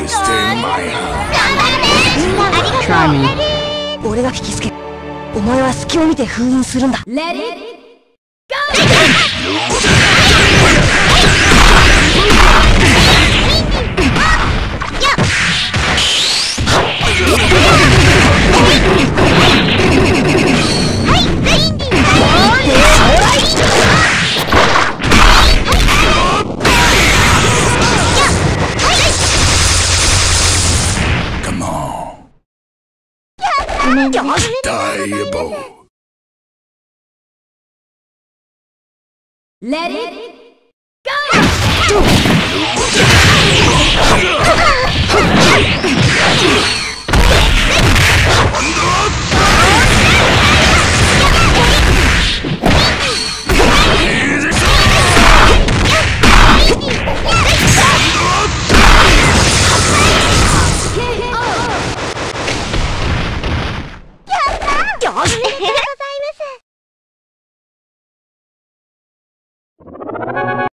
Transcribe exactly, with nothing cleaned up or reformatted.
Try me. 俺が引きつける。お前は隙を見て封印するんだ。Let it go! ダイヤボー。 Let it go! よし